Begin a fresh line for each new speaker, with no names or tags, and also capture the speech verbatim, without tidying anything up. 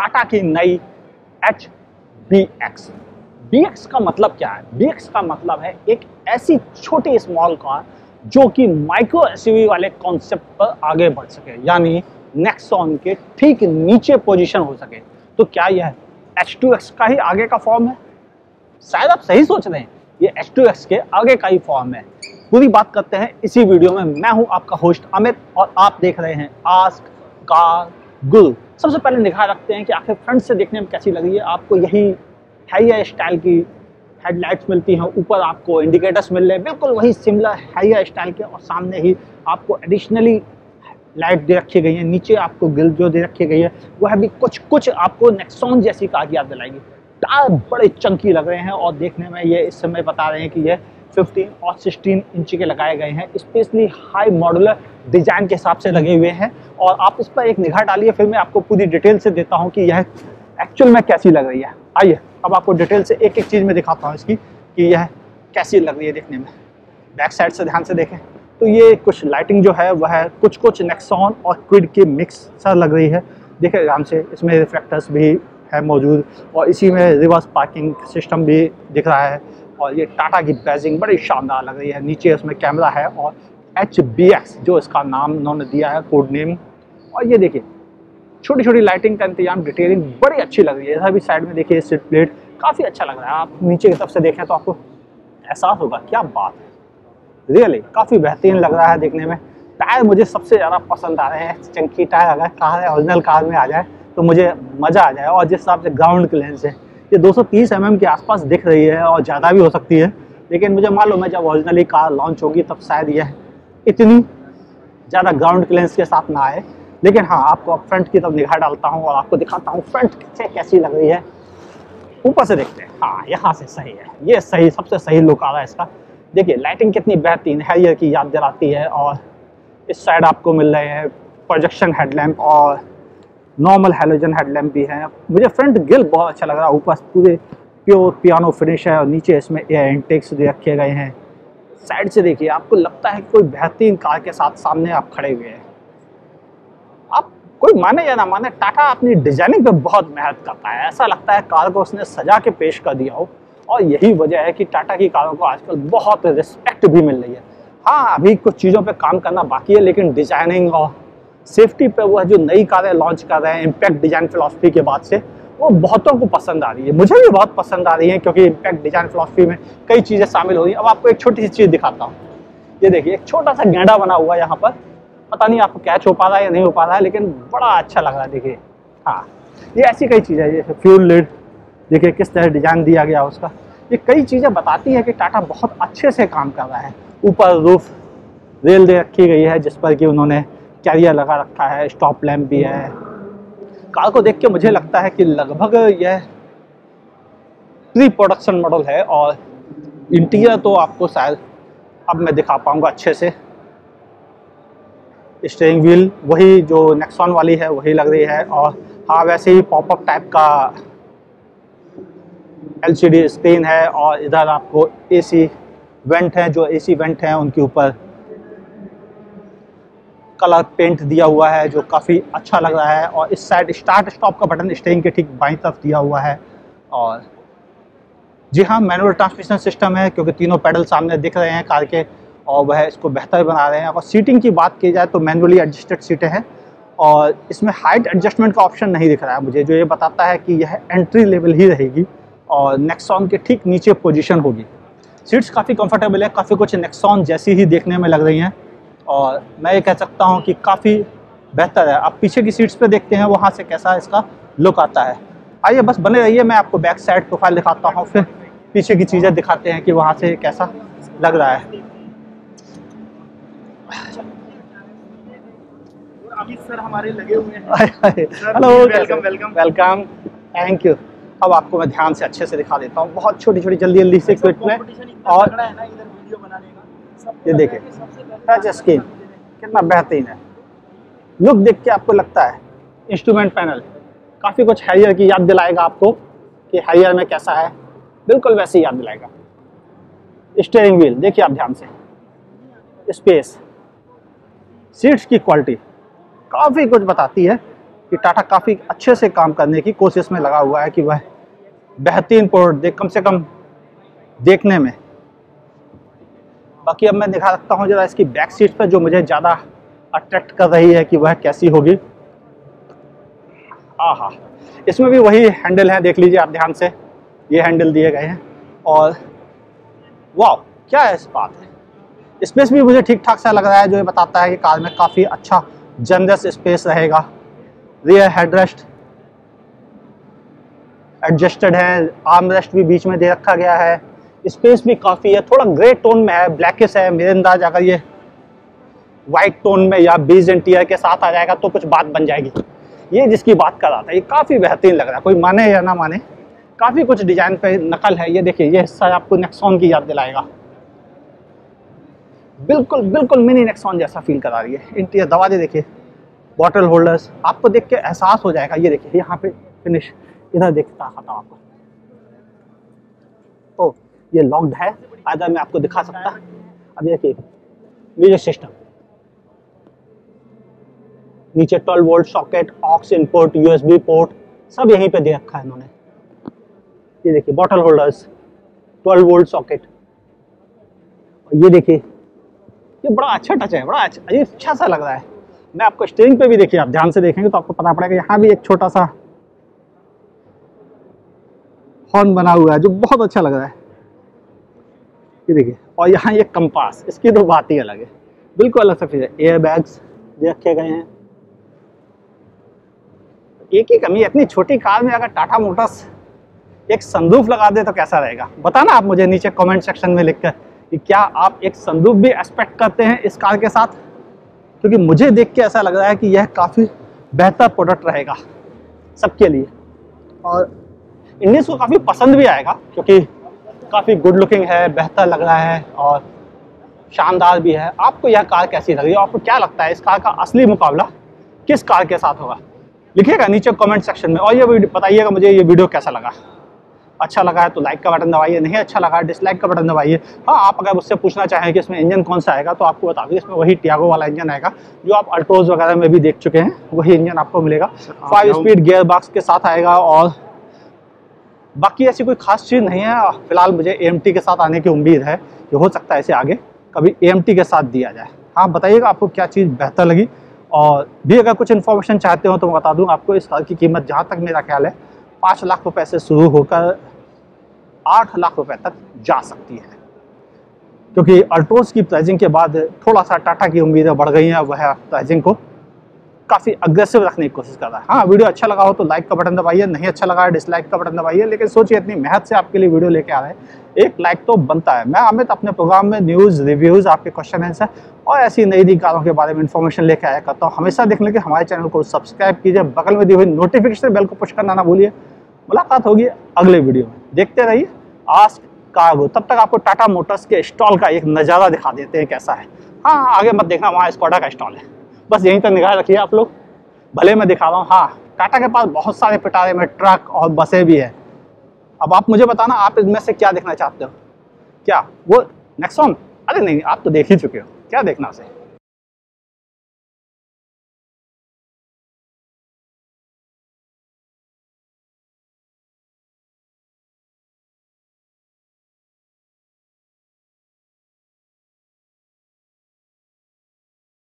टाटा की नई H B X. B X का मतलब क्या है? बी एक्स का मतलब है एक ऐसी छोटी स्मॉल कार जो कि माइक्रो एसयूवी वाले कॉन्सेप्ट पर आगे बढ़ सके, यानी नेक्सॉन के ठीक नीचे पोजीशन हो सके। तो क्या यह एच टू एक्स का ही आगे का फॉर्म है? शायद आप सही सोच रहे हैं, ये एच टू एक्स के आगे का ही फॉर्म है। पूरी बात करते हैं इसी वीडियो में। मैं हूं आपका होस्ट अमित और आप देख रहे हैं आस्क कारगुरु। सबसे पहले निगाह रखते हैं कि आखिर फ्रंट से देखने में कैसी लग रही है। आपको यही हैरियर स्टाइल की हेडलाइट्स मिलती हैं, ऊपर आपको इंडिकेटर्स मिल रहे हैं बिल्कुल वही सिमिलर हैरियर स्टाइल के, और सामने ही आपको एडिशनली लाइट दे रखी गई है। नीचे आपको ग्रिल जो दे रखी गई है वह भी कुछ कुछ आपको नेक्सॉन जैसी कार की याद दिलाएगी। टायर बड़े चंकी लग रहे हैं और देखने में ये इस समय बता रहे हैं कि ये पंद्रह और सोलह इंच के लगाए गए हैं, स्पेशली हाई मॉड्यूलर डिजाइन के हिसाब से लगे हुए हैं। और आप इस पर एक निगाह डालिए, फिर मैं आपको पूरी डिटेल से देता हूँ कि यह एक्चुअल में कैसी लग रही है। आइए अब आपको डिटेल से एक एक चीज़ में दिखाता हूँ इसकी कि यह कैसी लग रही है देखने में। बैक साइड से ध्यान से देखें तो ये कुछ लाइटिंग जो है वह है कुछ कुछ नेक्सॉन और क्विड की मिक्स सा लग रही है। देखिए ध्यान से, इसमें रिफ्लेक्टर्स भी है मौजूद और इसी में रिवर्स पार्किंग सिस्टम भी दिख रहा है। और ये टाटा की बैजिंग बड़ी शानदार लग रही है। नीचे उसमें कैमरा है और एच बी एक्स जो इसका नाम उन्होंने दिया है, कोड नेम। और ये देखिए छोटी छोटी लाइटिंग का इंतजाम, डिटेलिंग बड़ी अच्छी लग रही है। इधर भी साइड में देखिए सीट प्लेट काफ़ी अच्छा लग रहा है। आप नीचे की तरफ से देखें तो आपको एहसास होगा, क्या बात है, रियली काफ़ी बेहतरीन लग रहा है देखने में। टायर मुझे सबसे ज़्यादा पसंद आ रहे हैं। चंकी टायर अगर कार ओरिजिनल कार में आ जाए तो मुझे मज़ा आ जाए। और जिस हिसाब से ग्राउंड क्लियरेंस है, ये दो सौ तीस एम एम के आसपास दिख रही है और ज़्यादा भी हो सकती है, लेकिन मुझे मालूम है जब ओरिजिनली कार लॉन्च होगी तब शायद यह इतनी ज़्यादा ग्राउंड क्लियरेंस के साथ ना आए। लेकिन हाँ, आपको अब फ्रंट की तरफ निगाह डालता हूँ और आपको दिखाता हूँ फ्रंट से कैसी लग रही है। ऊपर से देखते हैं, हाँ यहाँ से सही है, ये सही सबसे सही लुक आ रहा है इसका। देखिए लाइटिंग कितनी बेहतरीन, हैरियर की याद दिलाती है। और इस साइड आपको मिल रहे हैं प्रोजेक्शन हेडलैम्प और नॉर्मल हैलोजन हेडलैम्प भी है। मुझे फ्रंट ग्रिल बहुत अच्छा लग रहा है, ऊपर पूरे प्योर पियानो फिनिश है और नीचे इसमें एयर इंटेक्स भी रखे गए हैं। साइड से देखिए, आपको लगता है कोई बेहतरीन कार के साथ सामने आप खड़े हुए हैं। आप कोई माने या ना माने, टाटा अपनी डिजाइनिंग पे बहुत मेहनत करता है। ऐसा लगता है कार को उसने सजा के पेश कर दिया हो, और यही वजह है कि टाटा की कारों को आजकल बहुत रिस्पेक्ट भी मिल रही है। हाँ, अभी कुछ चीज़ों पे काम करना बाकी है, लेकिन डिजाइनिंग और सेफ्टी पे वह जो नई कारें लॉन्च कर रहे हैं इम्पैक्ट डिजाइन फिलॉसफी के बाद से, वो बहुतों को पसंद आ रही है। मुझे भी बहुत पसंद आ रही है क्योंकि इम्पैक्ट डिजाइन फिलॉसफी में कई चीज़ें शामिल हो रही हैं। अब आपको एक छोटी सी चीज़ दिखाता हूँ। ये देखिए एक छोटा सा गेंडा बना हुआ है यहाँ पर, पता नहीं आपको कैच हो पा रहा है या नहीं हो पा रहा है, लेकिन बड़ा अच्छा लग रहा है। देखिए हाँ, ये ऐसी कई चीज़ें है। जैसे फ्यूल लिड देखिए किस तरह डिजाइन दिया गया उसका, ये कई चीज़ें बताती है कि टाटा बहुत अच्छे से काम कर रहा है। ऊपर रूफ रेल दे रखी गई है जिस पर कि उन्होंने कैरियर लगा रखा है, स्टॉप लैम्प भी है। कार को देख के मुझे लगता है कि लगभग यह प्री प्रोडक्शन मॉडल है। और इंटीरियर तो आपको शायद अब मैं दिखा पाऊंगा अच्छे से। स्टीयरिंग व्हील वही जो नेक्सॉन वाली है वही लग रही है। और हाँ, वैसे ही पॉपअप टाइप का एल सी डी स्क्रीन है। और इधर आपको ए सी वेंट है, जो ए सी वेंट हैं उनके ऊपर कलर पेंट दिया हुआ है जो काफ़ी अच्छा लग रहा है। और इस साइड स्टार्ट स्टॉप का बटन स्टीयरिंग के ठीक बाईं तरफ दिया हुआ है। और जी हाँ, मैनुअल ट्रांसमिशन सिस्टम है क्योंकि तीनों पैडल सामने दिख रहे हैं कार के, और वह इसको बेहतर बना रहे हैं। और सीटिंग की बात की जाए तो मैनुअली एडजस्टेड सीटें हैं और इसमें हाइट एडजस्टमेंट का ऑप्शन नहीं दिख रहा है मुझे, जो ये बताता है कि यह एंट्री लेवल ही रहेगी और नेक्सॉन के ठीक नीचे पोजीशन होगी। सीट्स काफ़ी कंफर्टेबल है, काफ़ी कुछ नेक्सॉन जैसी ही देखने में लग रही हैं और मैं ये कह सकता हूँ कि काफ़ी बेहतर है। अब पीछे की सीट्स पे देखते हैं वहाँ से कैसा इसका लुक आता है। आइए बस बने रहिए, मैं आपको बैक साइड प्रोफाइल दिखाता हूँ, फिर पीछे की चीज़ें दिखाते हैं कि वहाँ से कैसा लग रहा है।
अमित सर हमारे लगे हुए हैं।
Hello, welcome welcome welcome, thank you. अब आपको मैं ध्यान से अच्छे से दिखा देता हूँ, बहुत छोटी छोटी जल्दी जल्दी से क्विक में। और ये देखिए टच स्क्रीन कितना बेहतरीन है, लुक देख के आपको लगता है। इंस्ट्रूमेंट पैनल काफ़ी कुछ हैरियर की याद दिलाएगा आपको कि हैरियर में कैसा है, बिल्कुल वैसे ही याद दिलाएगा। स्टीयरिंग व्हील देखिए आप ध्यान से, स्पेस, सीट्स की क्वालिटी काफ़ी कुछ बताती है। कि टाटा काफ़ी अच्छे से काम करने की कोशिश में लगा हुआ है कि वह बेहतरीन प्रोडक्ट दे, कम से कम देखने में। बाकी अब मैं दिखा सकता हूँ जरा इसकी बैक सीट पर, जो मुझे ज़्यादा अट्रैक्ट कर रही है कि वह कैसी होगी। आहा, इसमें भी वही हैंडल है, देख लीजिए आप ध्यान से, ये हैंडल दिए गए हैं। और वाह, क्या है इस बात है। स्पेस भी मुझे ठीक ठाक सा लग रहा है, जो ये बताता है कि कार में काफ़ी अच्छा जनरस स्पेस रहेगा। रियर हेडरेस्ट एडजस्टेड है, आर्म रेस्ट भी बीच में दे रखा गया है। स्पेस भी काफ़ी है, थोड़ा ग्रे टोन में है, ब्लैकिश है। मेरे अंदाज अगर ये वाइट टोन में या बेज इंटीरियर के साथ आ जाएगा तो कुछ बात बन जाएगी। ये जिसकी बात कर रहा था, ये काफ़ी बेहतरीन लग रहा है, कोई माने या ना माने, काफ़ी कुछ डिजाइन पे नकल है। ये देखिए, ये हिस्सा आपको नेक्सॉन की याद दिलाएगा, बिल्कुल बिल्कुल मिनी नेक्सॉन जैसा फील करा रही है। इंटीरियर दरवाजे देखिए, बॉटल होल्डर्स, आपको देख के एहसास हो जाएगा। ये देखिए यहाँ पे फिनिश, इधर देखता आता हूँ आपको। ओ, ये लॉक्ड है, आधा मैं आपको दिखा सकता। अब देखिए म्यूजिक सिस्टम, नीचे twelve volt socket, aux input, USB port, सब यहीं पे दे रखा है इन्होंने। ये देखिए bottle holders, twelve volt socket. और ये देखिए, ये बड़ा अच्छा टच है, बड़ा अच्छा, ये अच्छा सा लग रहा है। मैं आपको स्टीयरिंग पे भी देखिए, आप ध्यान से देखेंगे तो आपको पता पड़ेगा, यहाँ भी एक छोटा सा हॉर्न बना हुआ है जो बहुत अच्छा लग रहा है। ये देखिए, और यहाँ ये कंपास, इसकी तो बात ही अलग है, बिल्कुल अलग सा फीचर है। एयर बैग्स दे रखे गए हैं। एक ही कमी है, इतनी छोटी कार में अगर टाटा मोटर्स एक सनरूफ लगा दे तो कैसा रहेगा। बताना आप मुझे नीचे कमेंट सेक्शन में लिखकर कि क्या आप एक सनरूफ भी एक्सपेक्ट करते हैं इस कार के साथ, क्योंकि मुझे देख के ऐसा लग रहा है कि यह काफ़ी बेहतर प्रोडक्ट रहेगा सबके लिए, और इंडियंस को काफ़ी पसंद भी आएगा, क्योंकि काफ़ी गुड लुकिंग है, बेहतर लग रहा है और शानदार भी है। आपको यह कार कैसी लग रही है? आपको क्या लगता है इस कार का असली मुकाबला किस कार के साथ होगा? लिखिएगा नीचे कमेंट सेक्शन में। और ये वीडियो बताइएगा मुझे, ये वीडियो कैसा लगा। अच्छा लगा है तो लाइक का बटन दबाइए, नहीं अच्छा लगा है डिसलाइक का बटन दबाइए। हाँ, आप अगर मुझसे पूछना चाहें कि इसमें इंजन कौन सा आएगा तो आपको बता दूँ, इसमें वही टियागो वाला इंजन आएगा जो आप अल्ट्रोज वगैरह में भी देख चुके हैं, वही इंजन आपको मिलेगा। फाइव स्पीड गियर बॉक्स के साथ आएगा, और बाकी ऐसी कोई खास चीज़ नहीं है। फिलहाल मुझे ए एम टी के साथ आने की उम्मीद है कि हो सकता है इसे आगे कभी ए एम टी के साथ दिया जाए। हाँ, बताइएगा आपको क्या चीज़ बेहतर लगी, और भी अगर कुछ इन्फॉर्मेशन चाहते हो तो मैं बता दूं आपको। इस कार की कीमत जहाँ तक मेरा ख्याल है पाँच लाख रुपए से शुरू होकर आठ लाख रुपए तक जा सकती है, क्योंकि अल्ट्रोज की प्राइसिंग के बाद थोड़ा सा टाटा की उम्मीदें बढ़ गई हैं, वह प्राइसिंग को काफ़ी अग्रेसिव रखने की कोशिश कर रहा है। हाँ, वीडियो अच्छा लगा हो तो लाइक का बटन दबाइए, नहीं अच्छा लगा है डिसलाइक का बटन दबाइए, लेकिन सोचिए इतनी मेहनत से आपके लिए वीडियो लेके आ रहे हैं, एक लाइक तो बनता है। मैं अमित अपने प्रोग्राम में न्यूज़, रिव्यूज़, आपके क्वेश्चन आंसर और ऐसी नई नई कारों के बारे में इन्फॉर्मेशन लेके आया करता हूँ। हमेशा देखने के हमारे चैनल को सब्सक्राइब कीजिए, बगल में दी हुई नोटिफिकेशन बेल को पुश करना ना भूलिए। मुलाकात होगी अगले वीडियो में, देखते रहिए आस्क कार्गो। तब तक आपको टाटा मोटर्स के स्टॉल का एक नज़ारा दिखा देते हैं कैसा है। हाँ, आगे मत देखना, वहाँ स्कोडा का स्टॉल है, बस यहीं तक निगाह रखिए आप लोग। भले मैं दिखा रहा हूँ। हाँ, टाटा के पास बहुत सारे पिटारे में ट्रक और बसें भी है। अब आप मुझे बताना, आप इनमें से क्या देखना चाहते हो? क्या वो नेक्सॉन? अरे नहीं, आप तो देख ही चुके हो, क्या देखना उसे।